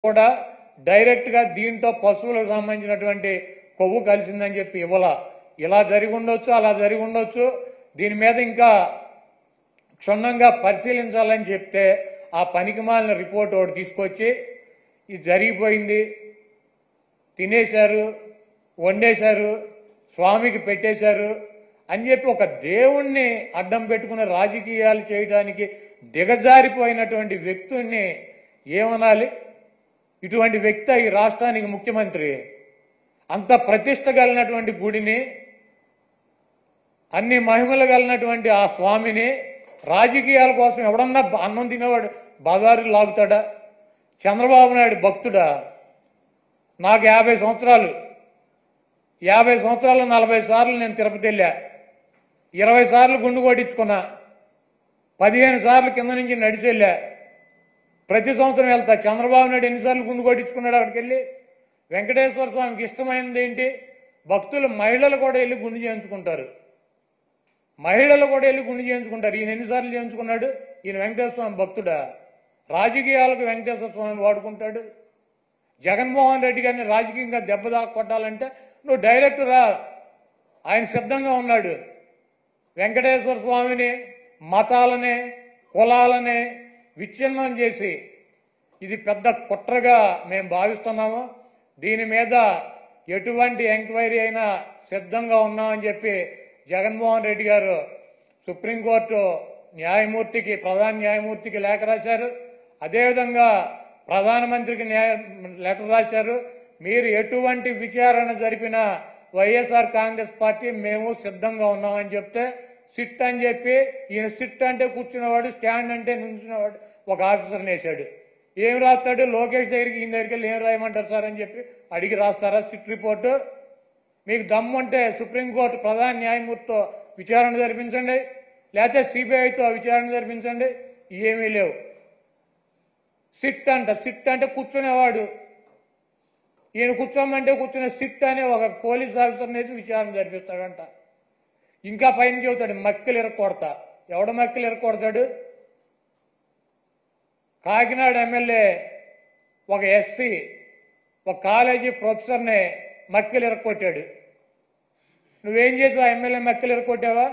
కూడా డైరెక్ట్గా దీంట్లో పశువులకు సంబంధించినటువంటి కొవ్వు కలిసిందని చెప్పి ఇలా జరిగి ఉండొచ్చు, అలా జరిగి ఉండొచ్చు. దీని మీద ఇంకా క్షుణ్ణంగా పరిశీలించాలని చెప్తే ఆ పనికిమాలిన రిపోర్ట్ ఒకటి తీసుకొచ్చి ఇది జరిగిపోయింది, తినేశారు, వండేశారు, స్వామికి పెట్టేశారు అని చెప్పి ఒక దేవుణ్ణి అడ్డం పెట్టుకున్న రాజకీయాలు చేయడానికి దిగజారిపోయినటువంటి వ్యక్తుల్ని ఏమనాలి? ఇటువంటి వ్యక్తి ఈ రాష్ట్రానికి ముఖ్యమంత్రి. అంత ప్రతిష్ట కలిగినటువంటి గుడిని, అన్ని మహిమలు కలిగినటువంటి ఆ స్వామిని రాజకీయాల కోసం ఎవడన్నా అన్నం తినేవాడు బజారు లాగుతాడా? చంద్రబాబు నాయుడు భక్తుడా? నాకు 50 సంవత్సరాలు, 50 సంవత్సరాలు 40 సార్లు నేను తిరుపతి వెళ్ళా, 20 సార్లు గుండు కొట్టించుకున్నా, 15 సార్లు కింద నుంచి నడిచి వెళ్ళా, ప్రతి సంవత్సరం వెళ్తా. చంద్రబాబు నాయుడు ఎన్నిసార్లు గుండు కొట్టించుకున్నాడు అక్కడికి వెళ్ళి? వెంకటేశ్వర స్వామికి ఇష్టమైనది ఏంటి? భక్తులు మహిళలు కూడా వెళ్ళి గుండు చేయించుకుంటారు, మహిళలు కూడా వెళ్ళి గుండు చేయించుకుంటారు. ఈయన ఎన్నిసార్లు చేయించుకున్నాడు? ఈయన వెంకటేశ్వర స్వామి భక్తుడా? రాజకీయాలకు వెంకటేశ్వర స్వామిని వాడుకుంటాడు. జగన్మోహన్ రెడ్డి గారిని రాజకీయంగా దెబ్బ కొట్టాలంటే నువ్వు డైరెక్ట్ రా, ఆయన సిద్ధంగా ఉన్నాడు. వెంకటేశ్వర స్వామిని, మతాలని, కులాలని విచ్ఛిన్నం చేసి ఇది పెద్ద కుట్రగా మేము భావిస్తున్నాము. దీని మీద ఎటువంటి ఎంక్వైరీ అయినా సిద్ధంగా ఉన్నామని చెప్పి జగన్మోహన్ రెడ్డి గారు సుప్రీంకోర్టు న్యాయమూర్తికి, ప్రధాన న్యాయమూర్తికి లేఖ రాశారు. అదేవిధంగా ప్రధానమంత్రికి లెటర్ రాశారు. మీరు ఎటువంటి విచారణ జరిపినా వైఎస్ఆర్ కాంగ్రెస్ పార్టీ మేము సిద్ధంగా ఉన్నామని చెప్తే సిట్ అని చెప్పి, ఈయన సిట్ అంటే కూర్చున్నవాడు, స్టాండ్ అంటే నుంచున్నవాడు ఒక ఆఫీసర్ని వేశాడు. ఏం రాస్తాడు? లోకేష్ దగ్గరికి, ఈయన దగ్గరికి వెళ్ళి ఏం రాయమంటారు సార్ అని చెప్పి అడిగి రాస్తారా సిట్ రిపోర్టు? మీకు దమ్ముంటే సుప్రీంకోర్టు ప్రధాన న్యాయమూర్తితో విచారణ జరిపించండి, లేకపోతే సిబిఐతో విచారణ జరిపించండి. ఏమీ లేవు. సిట్ అంటే కూర్చునేవాడు, ఈయన కూర్చోమంటే కూర్చునే సిట్ అనే ఒక పోలీస్ ఆఫీసర్ని వేసి విచారణ జరిపిస్తాడంట. ఇంకా పైన చెబుతాడు మక్కలు ఇరక్కొడతా. ఎవడ మక్కలు ఇరక్కొడతాడు? కాకినాడ ఎమ్మెల్యే ఒక ఎస్సీ ఒక కాలేజీ ప్రొఫెసర్ని మక్కలు ఇరక్కొట్టాడు. నువ్వేం చేసావు? ఆ ఎమ్మెల్యే మక్కలు ఇరక్కొట్టావా?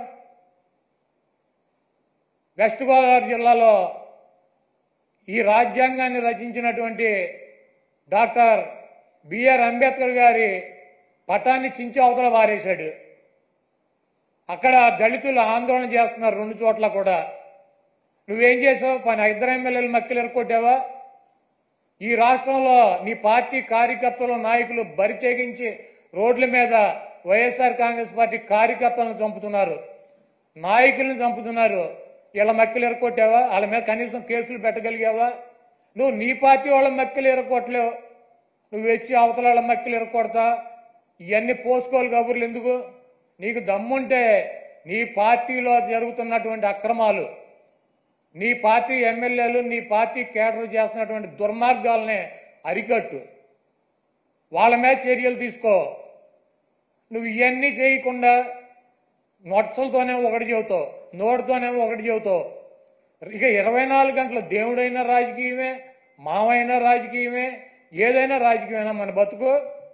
వెస్ట్ గోదావరి జిల్లాలో ఈ రాజ్యాంగాన్ని రచించినటువంటి డాక్టర్ బిఆర్ అంబేద్కర్ గారి పటాన్ని చించి అవతల వారేశాడు. అక్కడ దళితులు ఆందోళన చేస్తున్నారు 2 చోట్ల కూడా. నువ్వేం చేసావు? 2 ఎమ్మెల్యేలు మక్కలు ఎరకొట్టావా? ఈ రాష్ట్రంలో నీ పార్టీ కార్యకర్తలు, నాయకులు బరి తెగించి రోడ్ల మీద వైఎస్ఆర్ కాంగ్రెస్ పార్టీ కార్యకర్తలను చంపుతున్నారు, నాయకులను చంపుతున్నారు. వీళ్ళ మక్కలు ఎరకొట్టావా? వాళ్ళ మీద కనీసం కేసులు పెట్టగలిగావా? నువ్వు నీ పార్టీ వాళ్ళ మక్కలు ఎరకొట్టలేవు, నువ్వు వచ్చి అవతల వాళ్ళ మక్కలు ఎరకొడతా. ఇవన్నీ పోసుకోవాలి కబుర్లు ఎందుకు? నీకు దమ్ముంటే నీ పార్టీలో జరుగుతున్నటువంటి అక్రమాలు, నీ పార్టీ ఎమ్మెల్యేలు, నీ పార్టీ కేడర్ చేస్తున్నటువంటి దుర్మార్గాలనే అరికట్టు, వాళ్ళ మీద చర్యలు తీసుకో. నువ్వు ఇవన్నీ చేయకుండా నొట్సలతోనే ఒకటి చెబుతావు, నోటితోనేమో ఒకటి చెబుతావు. ఇక 24 గంటలు దేవుడైనా రాజకీయమే, మావైనా రాజకీయమే, ఏదైనా రాజకీయమైనా మన బతుకు.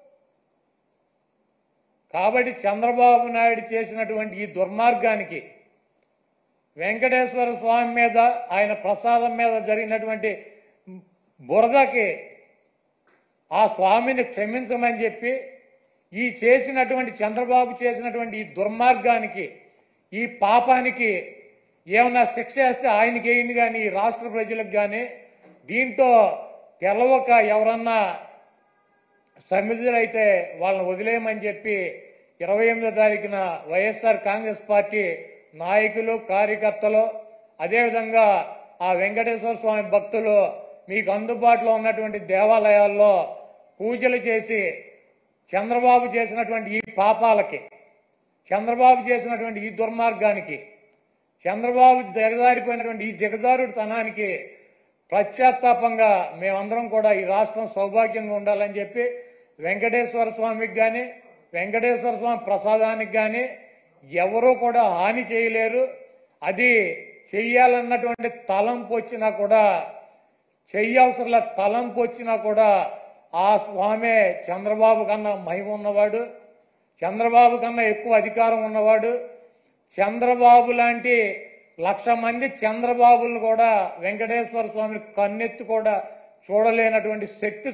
కాబట్టి చంద్రబాబు నాయుడు చేసినటువంటి ఈ దుర్మార్గానికి, వెంకటేశ్వర స్వామి మీద, ఆయన ప్రసాదం మీద జరిగినటువంటి బురదకి ఆ స్వామిని క్షమించమని చెప్పి, ఈ చేసినటువంటి చంద్రబాబు చేసినటువంటి ఈ దుర్మార్గానికి, ఈ పాపానికి ఏమన్నా శిక్ష వేస్తే ఆయనకి వేయండి, కానీ ఈ రాష్ట్ర ప్రజలకు కానీ దీంట్లో తెలవక ఎవరన్నా సమిధులైతే వాళ్ళని వదిలేయమని చెప్పి 28వ తారీఖున వైఎస్ఆర్ కాంగ్రెస్ పార్టీ నాయకులు, కార్యకర్తలు, అదేవిధంగా ఆ వెంకటేశ్వర స్వామి భక్తులు మీకు అందుబాటులో ఉన్నటువంటి దేవాలయాల్లో పూజలు చేసి చంద్రబాబు చేసినటువంటి ఈ పాపాలకి, చంద్రబాబు చేసినటువంటి ఈ దుర్మార్గానికి, చంద్రబాబు దిగజారిపోయినటువంటి ఈ దిగజారుడుతనానికి పశ్చాత్తాపంగా మేమందరం కూడా ఈ రాష్ట్రం సౌభాగ్యంగా ఉండాలని చెప్పి వెంకటేశ్వర స్వామికి కానీ, వెంకటేశ్వర స్వామి ప్రసాదానికి కానీ ఎవరూ కూడా హాని చేయలేరు. అది చెయ్యాలన్నటువంటి తలంపు వచ్చినా కూడా చెయ్యి అవసరంలా తలంపు వచ్చినా కూడా ఆ స్వామే చంద్రబాబు కన్నా మహిమ ఉన్నవాడు, చంద్రబాబు కన్నా ఎక్కువ అధికారం ఉన్నవాడు. చంద్రబాబు లాంటి 1,00,000 మంది చంద్రబాబులను కూడా వెంకటేశ్వర స్వామిని కన్నెత్తి కూడా చూడలేనటువంటి శక్తి